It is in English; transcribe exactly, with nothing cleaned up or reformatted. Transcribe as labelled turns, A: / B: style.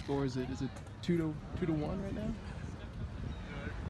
A: score is it? Is it two to two to one right now?